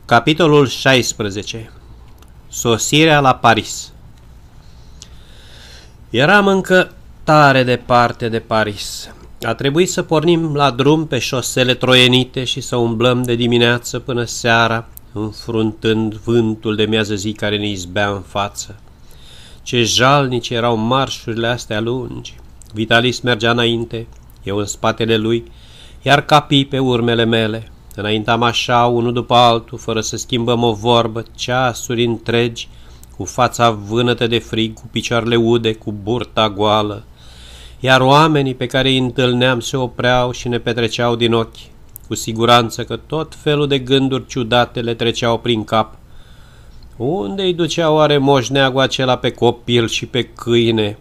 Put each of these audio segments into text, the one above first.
Capitolul 16. Sosirea la Paris. Eram încă tare departe de Paris. A trebuit să pornim la drum pe șosele troienite și să umblăm de dimineață până seara, înfruntând vântul de miază zi care ne izbea în față. Ce jalnice erau marșurile astea lungi. Vitalis mergea înainte, eu în spatele lui, iar Capi pe urmele mele. Înaintam așa, unul după altul, fără să schimbăm o vorbă, ceasuri întregi, cu fața vânătă de frig, cu picioarele ude, cu burta goală. Iar oamenii pe care îi întâlneam se opreau și ne petreceau din ochi, cu siguranță că tot felul de gânduri ciudate le treceau prin cap. Unde îi ducea oare moșneagul acela pe copil și pe câine?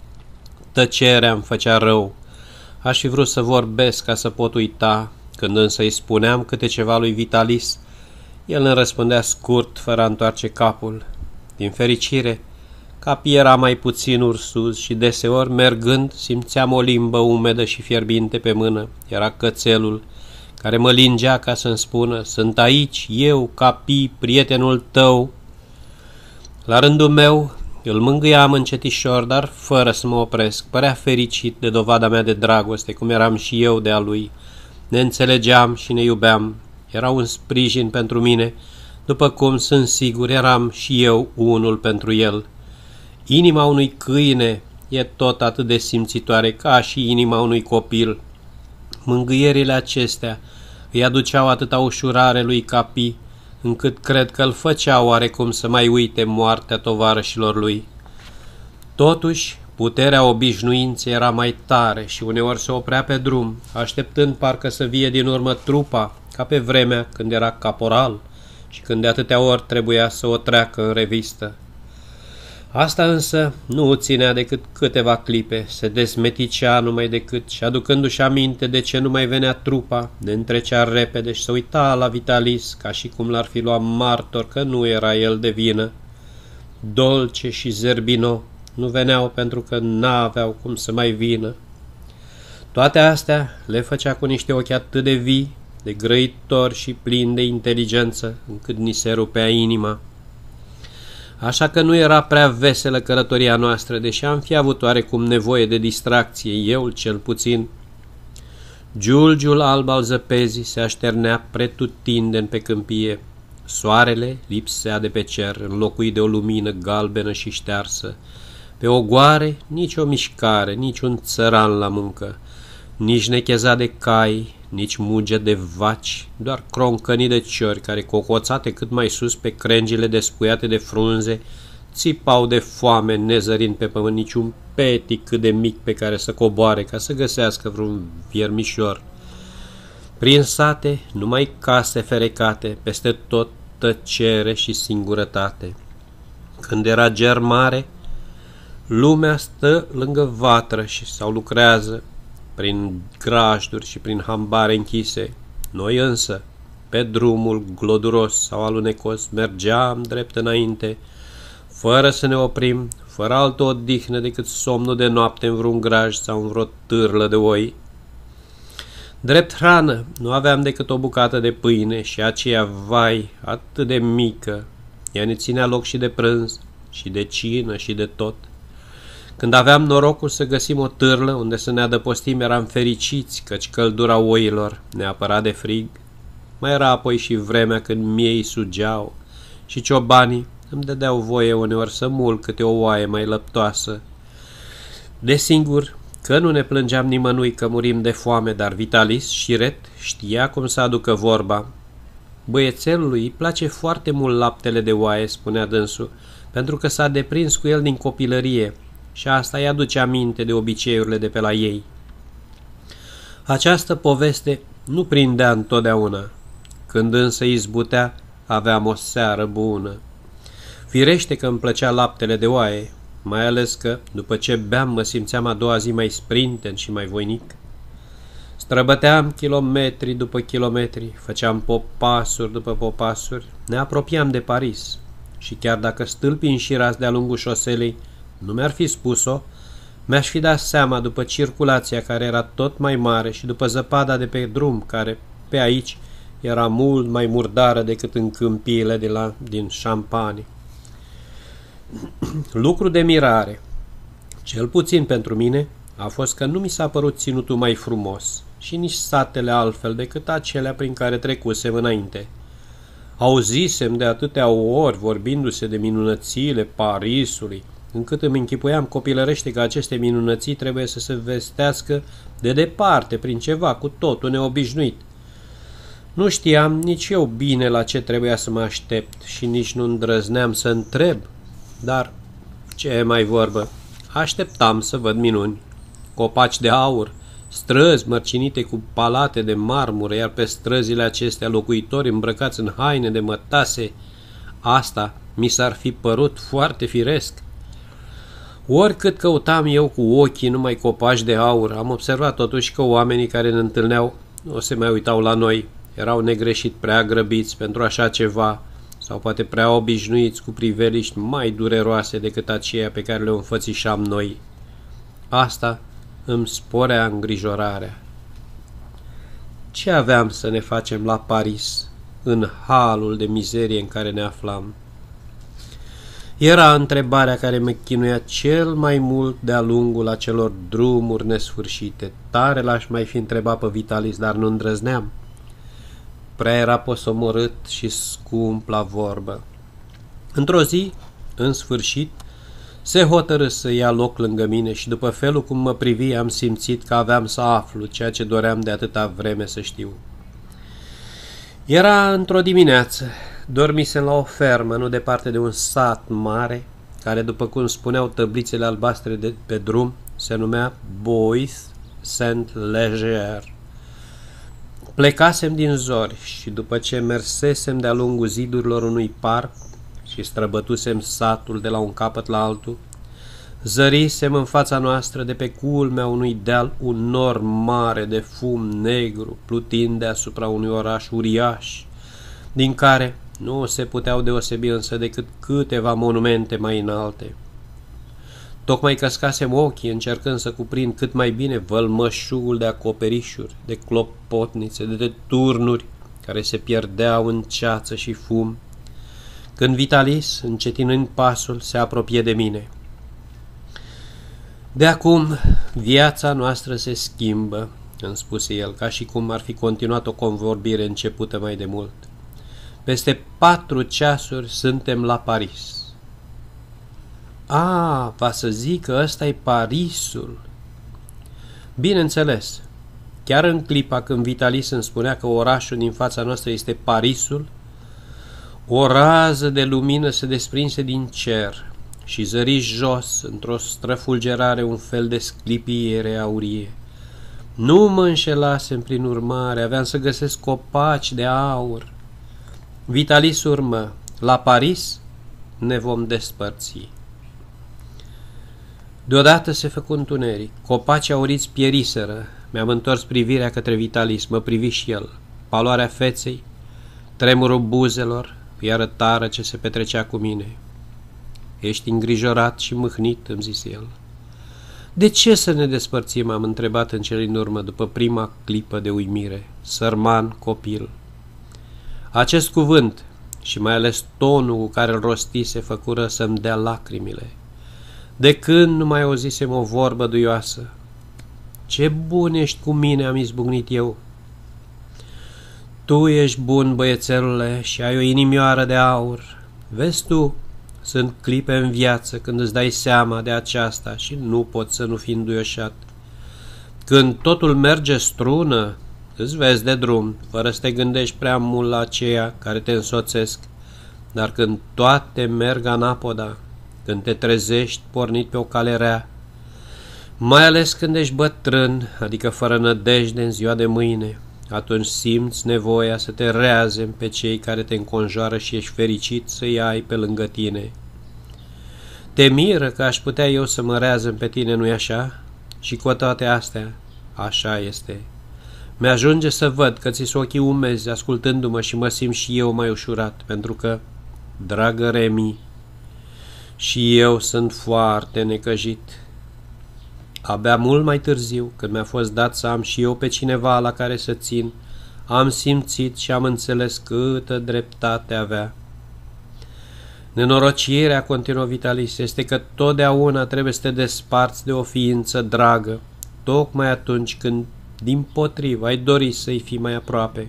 Tăcerea îmi făcea rău. Aș fi vrut să vorbesc ca să pot uita. Când însă îi spuneam câte ceva lui Vitalis, el îmi răspundea scurt, fără a întoarce capul. Din fericire, Capi era mai puțin ursuz și deseori, mergând, simțeam o limbă umedă și fierbinte pe mână. Era cățelul, care mă lingea ca să-mi spună: "Sunt aici, eu, Capi, prietenul tău." La rândul meu, îl mângâiam încetișor, dar fără să mă opresc. Părea fericit de dovada mea de dragoste, cum eram și eu de a lui. Ne înțelegeam și ne iubeam. Era un sprijin pentru mine, după cum, sunt sigur, eram și eu unul pentru el. Inima unui câine e tot atât de simțitoare ca și inima unui copil. Mângâierile acestea îi aduceau atâta ușurare lui Capi, încât cred că îl făcea oarecum să mai uite moartea tovarășilor lui. Totuși, puterea obișnuinței era mai tare și uneori se oprea pe drum, așteptând parcă să vie din urmă trupa, ca pe vremea când era caporal și când de atâtea ori trebuia să o treacă în revistă. Asta însă nu o ținea decât câteva clipe, se dezmeticea numai decât și, aducându-și aminte de ce nu mai venea trupa, ne întrecea repede și se uita la Vitalis ca și cum l-ar fi luat martor că nu era el de vină. Dolce și Zerbino nu veneau pentru că n-aveau cum să mai vină. Toate astea le făcea cu niște ochi atât de vii, de grăitori și plini de inteligență, încât ni se rupea inima. Așa că nu era prea veselă călătoria noastră, deși am fi avut oarecum nevoie de distracție, eu cel puțin. Giulgiul alb al zăpezii se așternea pretutindeni pe câmpie. Soarele lipsea de pe cer, înlocuit de o lumină galbenă și ștearsă. Pe ogoare nici o mișcare, nici un țăran la muncă, nici necheza de cai, nici muge de vaci, doar croncănii de ciori care, cocoțate cât mai sus pe crengile despuiate de frunze, țipau de foame, nezărind pe pământ niciun petic cât de mic pe care să coboare ca să găsească vreun viermișor. Prin sate, numai case ferecate, peste tot tăcere și singurătate. Când era ger mare, lumea stă lângă vatră sau lucrează prin grajduri și prin hambare închise. Noi însă, pe drumul gloduros sau alunecos, mergeam drept înainte, fără să ne oprim, fără altă odihnă decât somnul de noapte în vreun graj sau în vreo târlă de oi. Drept hrană, nu aveam decât o bucată de pâine și aceea, vai, atât de mică. Ea ne ținea loc și de prânz, și de cină, și de tot. Când aveam norocul să găsim o târlă unde să ne adăpostim, eram fericiți, căci căldura oilor ne apăra de frig. Mai era apoi și vremea când miei sugeau și ciobanii îmi dădeau voie uneori să mulc câte o oaie mai lăptoasă. Desigur că nu ne plângeam nimănui că murim de foame, dar Vitalis, șiret, știa cum să aducă vorba. Băiețelului îi place foarte mult laptele de oaie, spunea dânsul, pentru că s-a deprins cu el din copilărie și asta îi aduce aminte de obiceiurile de pe la ei. Această poveste nu prindea întotdeauna. Când însă izbutea, aveam o seară bună. Firește că îmi plăcea laptele de oaie, mai ales că, după ce beam, mă simțeam a doua zi mai sprinten și mai voinic. Străbăteam kilometri după kilometri, făceam popasuri după popasuri, ne apropiam de Paris și chiar dacă stâlpii înșirați de-a lungul șoselei nu mi-ar fi spus-o, mi-aș fi dat seama după circulația care era tot mai mare și după zăpada de pe drum care, pe aici, era mult mai murdară decât în câmpiile din Champagne. Lucru de mirare, cel puțin pentru mine, a fost că nu mi s-a părut ținutul mai frumos și nici satele altfel decât acelea prin care trecusem înainte. Auzisem de atâtea ori vorbindu-se de minunățiile Parisului, încât îmi închipuiam copilărește că aceste minunății trebuie să se vestească de departe, prin ceva cu totul neobișnuit. Nu știam nici eu bine la ce trebuia să mă aștept și nici nu îndrăzneam să întreb, dar ce mai vorbă, așteptam să văd minuni, copaci de aur, străzi mărcinite cu palate de marmură, iar pe străzile acestea locuitori îmbrăcați în haine de mătase. Asta mi s-ar fi părut foarte firesc. Oricât căutam eu cu ochii numai copaci de aur, am observat totuși că oamenii care ne întâlneau nu se mai uitau la noi, erau negreșit prea grăbiți pentru așa ceva, sau poate prea obișnuiți cu priveliști mai dureroase decât aceia pe care le înfățișam noi. Asta îmi sporea îngrijorarea. Ce aveam să ne facem la Paris, în halul de mizerie în care ne aflam? Era întrebarea care mă chinuia cel mai mult de-a lungul acelor drumuri nesfârșite. Tare l-aș mai fi întrebat pe Vitalis, dar nu îndrăzneam. Prea era posomorât și scump la vorbă. Într-o zi, în sfârșit, se hotărâ să ia loc lângă mine și după felul cum mă privi am simțit că aveam să aflu ceea ce doream de atâta vreme să știu. Era într-o dimineață, dormisem la o fermă, nu departe de un sat mare, care, după cum spuneau tăblițele albastre de pe drum, se numea Bois-Saint-Léger. Plecasem din zori și după ce mersesem de-a lungul zidurilor unui parc și străbătusem satul de la un capăt la altul, zărisem în fața noastră de pe culmea unui deal un nor mare de fum negru plutind deasupra unui oraș uriaș, din care nu se puteau deosebi însă decât câteva monumente mai înalte. Tocmai căscasem ochii încercând să cuprind cât mai bine vălmășugul de acoperișuri, de clopotnițe, de turnuri care se pierdeau în ceață și fum, când Vitalis, încetinând pasul, se apropie de mine. De acum, viața noastră se schimbă, îmi spuse el, ca și cum ar fi continuat o convorbire începută mai de mult. Peste 4 ceasuri suntem la Paris. A, va să zic că ăsta e Parisul. Bineînțeles, chiar în clipa când Vitalis îmi spunea că orașul din fața noastră este Parisul, o rază de lumină se desprinse din cer și zări jos, într-o străfulgerare, un fel de sclipiere aurie. Nu mă înșelasem prin urmare, aveam să găsesc copaci de aur. Vitalis urmă, la Paris ne vom despărți. Deodată se făcu întuneric, copacii auriți pieriseră, mi-am întors privirea către Vitalis, mă privi și el, paloarea feței, tremurul buzelor, îi arătară ce se petrecea cu mine. Ești îngrijorat și mâhnit, îmi zise el. De ce să ne despărțim, am întrebat în cele din urmă, după prima clipă de uimire, sărman copil. Acest cuvânt și mai ales tonul cu care îl rostise făcură să-mi dea lacrimile. De când nu mai auzisem o vorbă duioasă? Ce bun ești cu mine, am izbucnit eu. Tu ești bun, băiețelule, și ai o inimioară de aur. Vezi tu, sunt clipe în viață când îți dai seama de aceasta și nu poți să nu fii înduioșat. Când totul merge strună, îți vezi de drum, fără să te gândești prea mult la aceia care te însoțesc, dar când toate merg anapoda, când te trezești pornit pe o cale rea, mai ales când ești bătrân, adică fără nădejde în ziua de mâine, atunci simți nevoia să te reazem pe cei care te înconjoară și ești fericit să-i ai pe lângă tine. Te miră că aș putea eu să mă reazem pe tine, nu-i așa? Și cu toate astea, așa este. Mi-ajunge să văd că ți-s ochii umezi ascultându-mă și mă simt și eu mai ușurat, pentru că, dragă Remi, și eu sunt foarte necăjit. Abia mult mai târziu, când mi-a fost dat să am și eu pe cineva la care să țin, Am simțit și am înțeles câtă dreptate avea. Nenorocirea, continuă Vitalis, este că totdeauna trebuie să te desparți de o ființă dragă, tocmai atunci când, dimpotrivă, ai dori să-i fii mai aproape.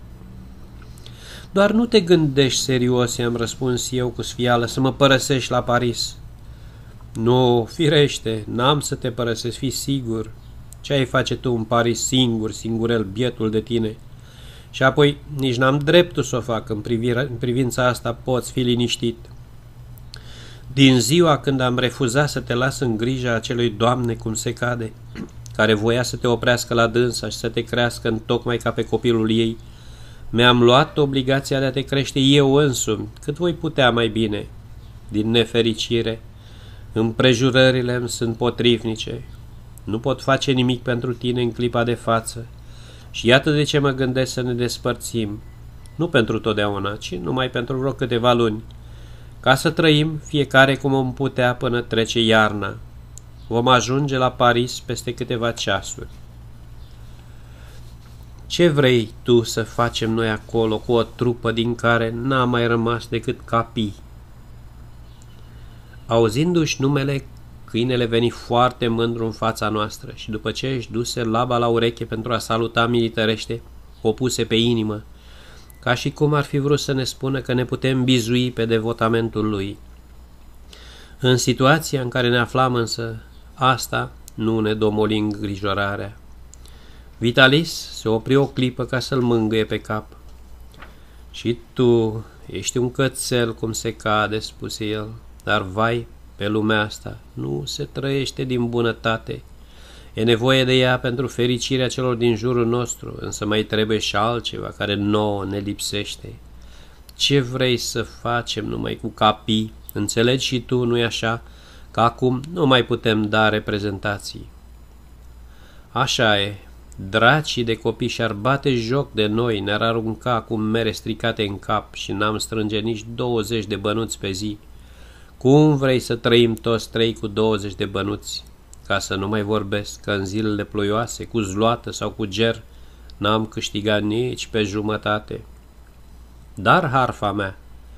Doar nu te gândești serios, i-am răspuns eu cu sfială, să mă părăsești la Paris. Nu, firește, n-am să te părăsesc, fii sigur. Ce ai face tu în Paris singur, singurel, bietul de tine? Și apoi nici n-am dreptul să o fac, în privința asta poți fi liniștit. Din ziua când am refuzat să te las în grija acelui Doamne cum se cade, care voia să te oprească la dânsa și să te crească întocmai ca pe copilul ei, mi-am luat obligația de a te crește eu însumi, cât voi putea mai bine. Din nefericire, împrejurările îmi sunt potrivnice. Nu pot face nimic pentru tine în clipa de față și iată de ce mă gândesc să ne despărțim, nu pentru totdeauna, ci numai pentru vreo câteva luni, ca să trăim fiecare cum vom putea până trece iarna. Vom ajunge la Paris peste câteva ceasuri. Ce vrei tu să facem noi acolo cu o trupă din care n-a mai rămas decât capii? Auzindu-și numele, câinele veni foarte mândru în fața noastră și după ce își duse laba la ureche pentru a saluta militărește, o puse pe inimă, ca și cum ar fi vrut să ne spună că ne putem bizui pe devotamentul lui. În situația în care ne aflam însă, asta nu ne domoli îngrijorarea. Vitalis se opri o clipă ca să-l mângâie pe cap. Și tu ești un cățel cum se cade, spuse el, dar vai, pe lumea asta nu se trăiește din bunătate. E nevoie de ea pentru fericirea celor din jurul nostru, însă mai trebuie și altceva care nouă ne lipsește. Ce vrei să facem numai cu capii? Înțelegi și tu, nu-i așa, că acum nu mai putem da reprezentații. Așa e, dracii de copii și-ar bate joc de noi, ne-ar arunca cu mere stricate în cap și n-am strânge nici 20 de bănuți pe zi. Cum vrei să trăim toți trei cu 20 de bănuți? Ca să nu mai vorbesc că în zilele ploioase, cu zloată sau cu ger, n-am câștigat nici pe jumătate. Dar harfa mea,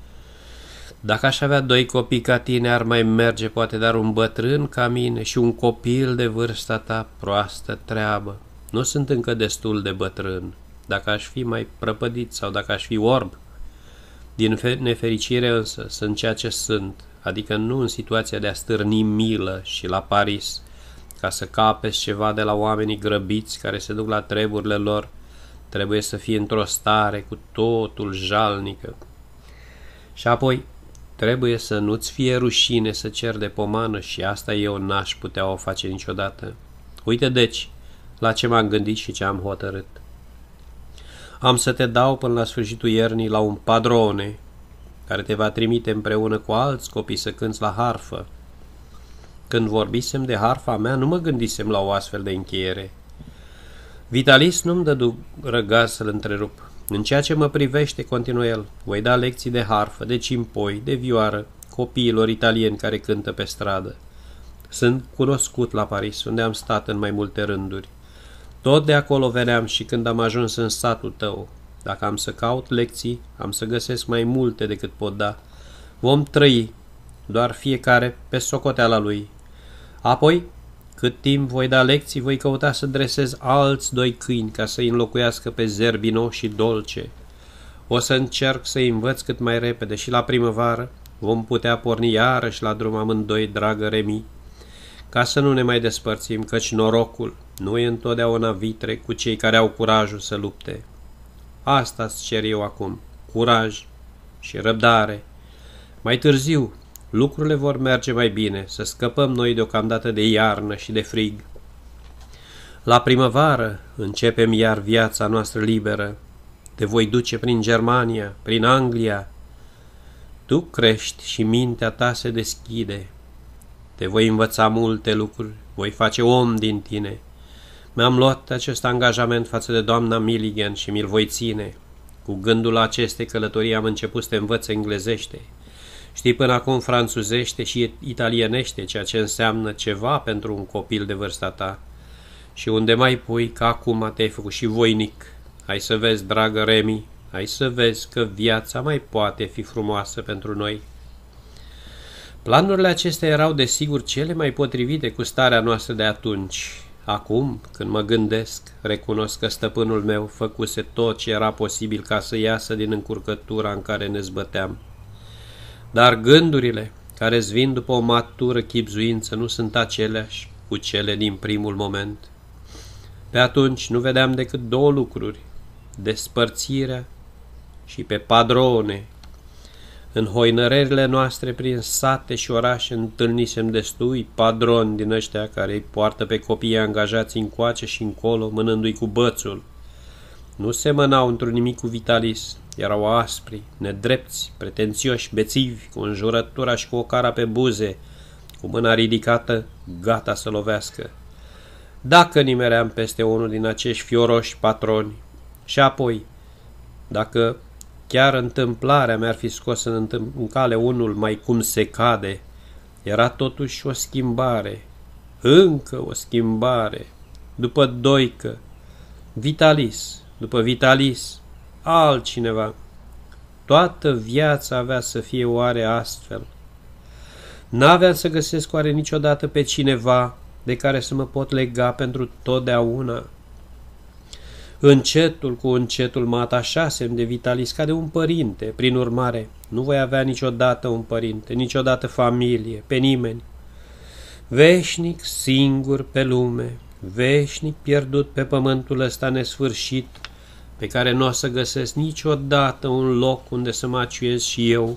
dacă aș avea 2 copii ca tine, ar mai merge poate, dar un bătrân ca mine și un copil de vârsta ta, proastă treabă. Nu sunt încă destul de bătrân. Dacă aș fi mai prăpădit sau dacă aș fi orb. Din nefericire însă sunt ceea ce sunt, adică nu în situația de a stârni milă și la Paris, ca să capeți ceva de la oamenii grăbiți care se duc la treburile lor, trebuie să fie într-o stare cu totul jalnică. Și apoi trebuie să nu-ți fie rușine să ceri de pomană și asta eu n-aș putea o face niciodată. Uite deci la ce m-am gândit și ce am hotărât. Am să te dau până la sfârșitul iernii la un padrone care te va trimite împreună cu alți copii să cânți la harfă. Când vorbisem de harfa mea, nu mă gândisem la o astfel de încheiere. Vitalis nu-mi dădu răgaz să-l întrerup. În ceea ce mă privește, continuă el, voi da lecții de harfă, de cimpoi, de vioară, copiilor italieni care cântă pe stradă. Sunt cunoscut la Paris, unde am stat în mai multe rânduri. Tot de acolo veneam și când am ajuns în satul tău. Dacă am să caut lecții, am să găsesc mai multe decât pot da. Vom trăi, doar fiecare pe socoteala lui. Apoi, cât timp voi da lecții, voi căuta să dresez alți 2 câini ca să-i înlocuiască pe Zerbino și Dolce. O să încerc să-i învăț cât mai repede și la primăvară vom putea porni iarăși la drum amândoi, dragă Remi, ca să nu ne mai despărțim, căci norocul nu e întotdeauna vitre cu cei care au curajul să lupte. Asta-ți cer eu acum, curaj și răbdare. Mai târziu, lucrurile vor merge mai bine, să scăpăm noi deocamdată de iarnă și de frig. La primăvară începem iar viața noastră liberă. Te voi duce prin Germania, prin Anglia. Tu crești și mintea ta se deschide. Te voi învăța multe lucruri, voi face om din tine. Mi-am luat acest angajament față de doamna Milligan și mi-l voi ține. Cu gândul la aceste călătorii am început să te învăț englezește. Știi până acum franțuzește și italienește, ceea ce înseamnă ceva pentru un copil de vârsta ta. Și unde mai pui că acum te-ai făcut și voinic, Hai să vezi, dragă Remi, hai să vezi că viața mai poate fi frumoasă pentru noi. Planurile acestea erau desigur cele mai potrivite cu starea noastră de atunci. Acum, când mă gândesc, recunosc că stăpânul meu făcuse tot ce era posibil ca să iasă din încurcătura în care ne zbăteam. Dar gândurile care-ți vin după o matură chibzuință nu sunt aceleași cu cele din primul moment. Pe atunci nu vedeam decât două lucruri, despărțirea și pe padrone. În hoinărările noastre prin sate și orașe întâlnisem destui padroni din ăștia care îi poartă pe copiii angajați încoace și încolo, mânându-i cu bățul. Nu semănau într-un nimic cu Vitalis, erau aspri, nedrepți, pretențioși, bețivi, cu înjurătura și cu o cara pe buze, cu mâna ridicată, gata să lovească. Dacă nimeream peste unul din acești fioroși patroni, și apoi, dacă chiar întâmplarea mi-ar fi scos în cale unul mai cum se cade, era totuși o schimbare, încă o schimbare, după Doică, Vitalis, după Vitalis, altcineva. Toată viața avea să fie oare astfel. N-aveam să găsesc oare niciodată pe cineva de care să mă pot lega pentru totdeauna. Încetul cu încetul mă atașasem de Vitalis ca de un părinte, prin urmare nu voi avea niciodată un părinte, niciodată familie, pe nimeni. Veșnic singur pe lume, veșnic pierdut pe pământul ăsta nesfârșit, pe care nu o să găsesc niciodată un loc unde să mă aciuiez și eu.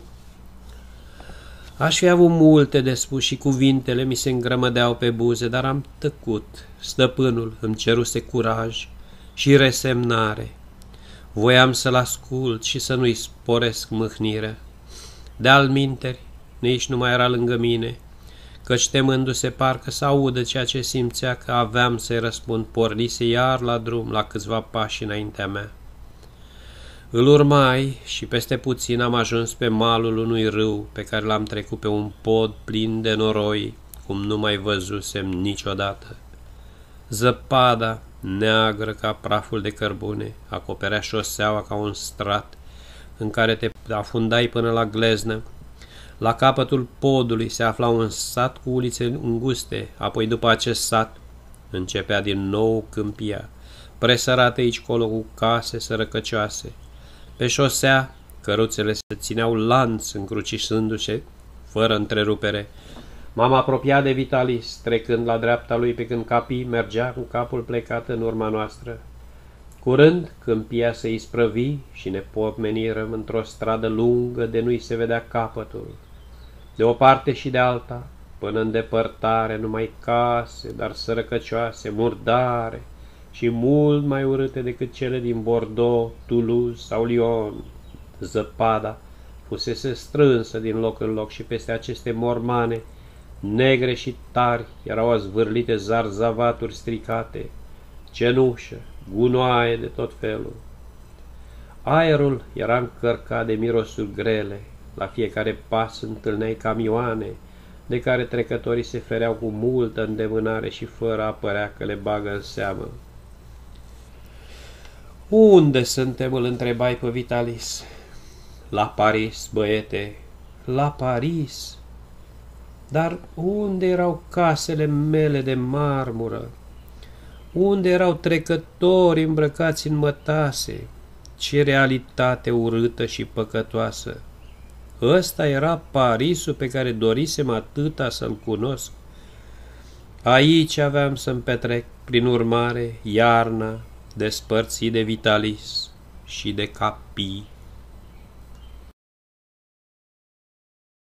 Aș fi avut multe de spus și cuvintele mi se îngrămădeau pe buze, dar am tăcut. Stăpânul îmi ceruse curaj și resemnare. Voiam să-l ascult și să nu-i sporesc mâhnirea. De-al minteri, nici nu mai era lângă mine, căci temându-se parcă să audă ceea ce simțea că aveam să-i răspund, pornise iar la drum la câțiva pași înaintea mea. Îl urmai și peste puțin am ajuns pe malul unui râu pe care l-am trecut pe un pod plin de noroi, cum nu mai văzusem niciodată. Zăpada, neagră ca praful de cărbune, acoperea șoseaua ca un strat în care te afundai până la gleznă. La capătul podului se afla un sat cu ulițe înguste, apoi după acest sat începea din nou câmpia, presărate aici-colo cu case sărăcăcioase. Pe șosea, căruțele se țineau lanț încrucișându-se, fără întrerupere. M-am apropiat de Vitalis, trecând la dreapta lui pe când Capi mergea cu capul plecat în urma noastră. Curând, câmpia se isprăvi și ne pomenirăm într-o stradă lungă de nu-i se vedea capătul. De o parte și de alta, până în depărtare, numai case, dar sărăcăcioase, murdare și mult mai urâte decât cele din Bordeaux, Toulouse sau Lyon. Zăpada fusese strânsă din loc în loc și peste aceste mormane negre și tari erau azvârlite zarzavaturi stricate, cenușă, gunoaie de tot felul. Aerul era încărcat de mirosuri grele, la fiecare pas întâlneai camioane, de care trecătorii se fereau cu multă îndemânare și fără a părea că le bagă în seamă. Unde suntem?" îl întrebai pe Vitalis. La Paris, băiete, la Paris. Dar unde erau casele mele de marmură? Unde erau trecători îmbrăcați în mătase? Ce realitate urâtă și păcătoasă! Ăsta era Parisul pe care dorisem atâta să-l cunosc. Aici aveam să-mi petrec, prin urmare, iarna, despărțit de Vitalis și de Capi.